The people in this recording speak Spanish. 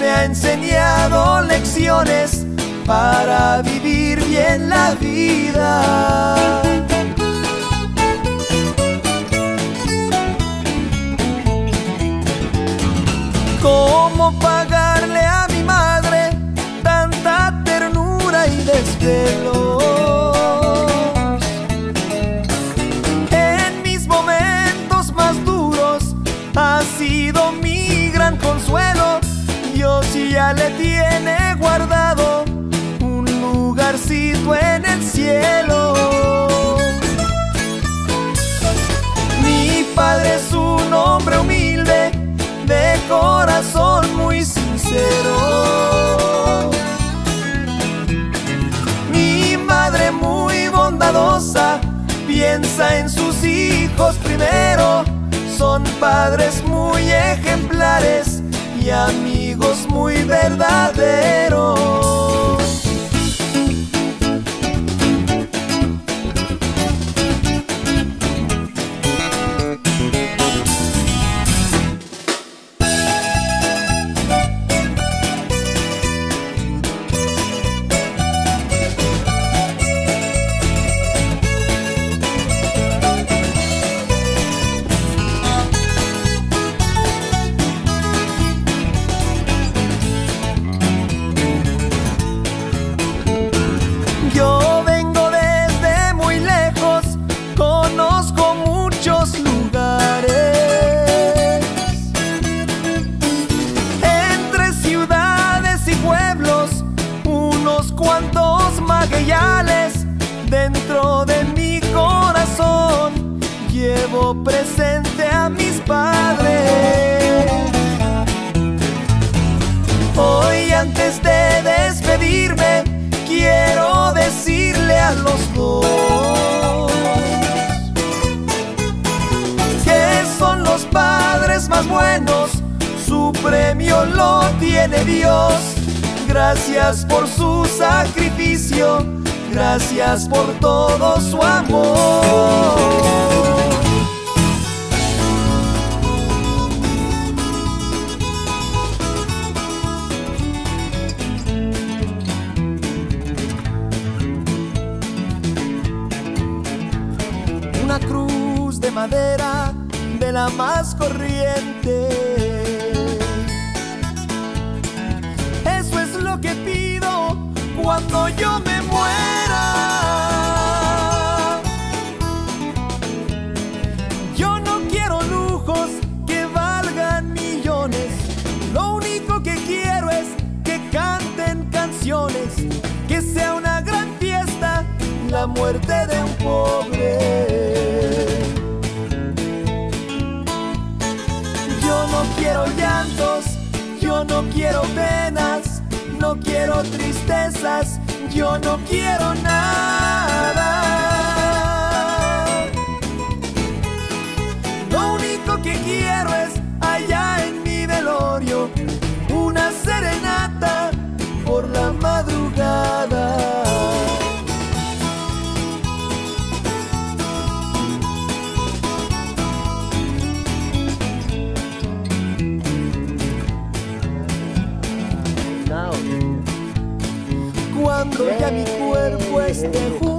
ha enseñado lecciones para vivir bien la vida. ¿Cómo pagarle a mi madre tanta ternura y desvelos? En mis momentos más duros ha sido mi gran consuelo. Dios ya le tiene guardado un lugarcito en el cielo. Mi padre es un hombre humilde, de corazón muy sincero. Mi madre muy bondadosa, piensa en sus hijos primero. Son padres muy ejemplares y amigos muy verdaderos. Yo vengo desde muy lejos, conozco muchos lugares. Entre ciudades y pueblos, unos cuantos magueyales. Dentro de mi corazón llevo presente a mis padres. Hoy, antes de despedirme, quiero decirle a los dos que son los padres más buenos, su premio lo tiene Dios. Gracias por su sacrificio, gracias por todo su amor. Una cruz de madera de la más corriente. Eso es lo que pido cuando yo me muera. Yo no quiero lujos que valgan millones. Lo único que quiero es que canten canciones, que sea una gran fiesta la muerte de un pobre. Yo no quiero llantos, yo no quiero penas, no quiero tristezas, yo no quiero nada. Lo único que quiero es allá en mi velorio una serenata por la madrugada. Cuando ya mi cuerpo esté